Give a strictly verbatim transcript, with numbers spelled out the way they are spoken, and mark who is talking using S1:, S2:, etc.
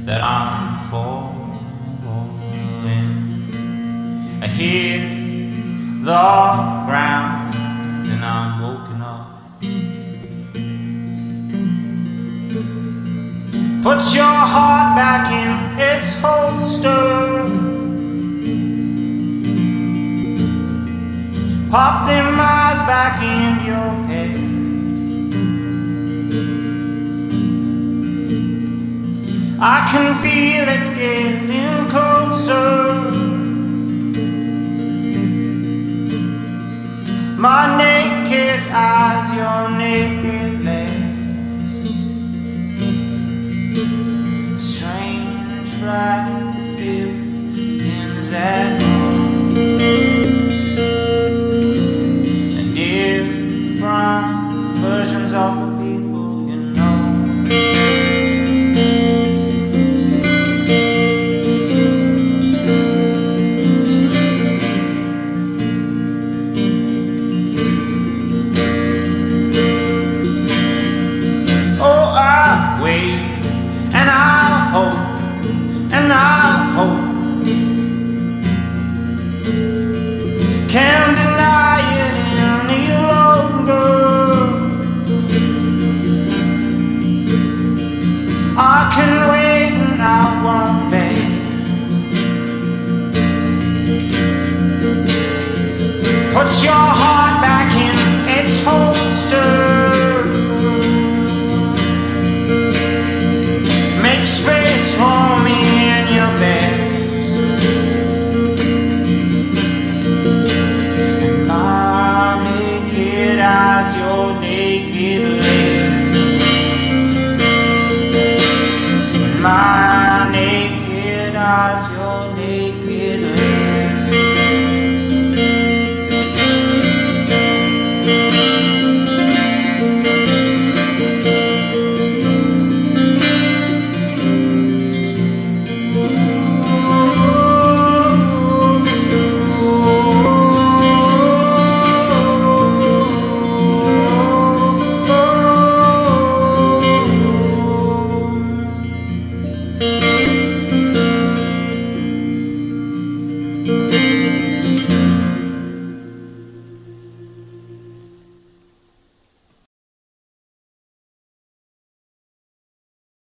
S1: that I'm falling. I hear the ground and I'm woken up. Put your heart back in its holster. Pop them eyes back in your head. I can feel it getting closer. My naked eyes, your naked legs. Strange black buildings that go, and different versions of the people you know. And I'll hope, and I'll hope. Can't deny it any longer. I can wait and I won't beg. Put your heart back in its holster. Make space for me in your bed. And my naked eyes, your naked legs. And my naked eyes, your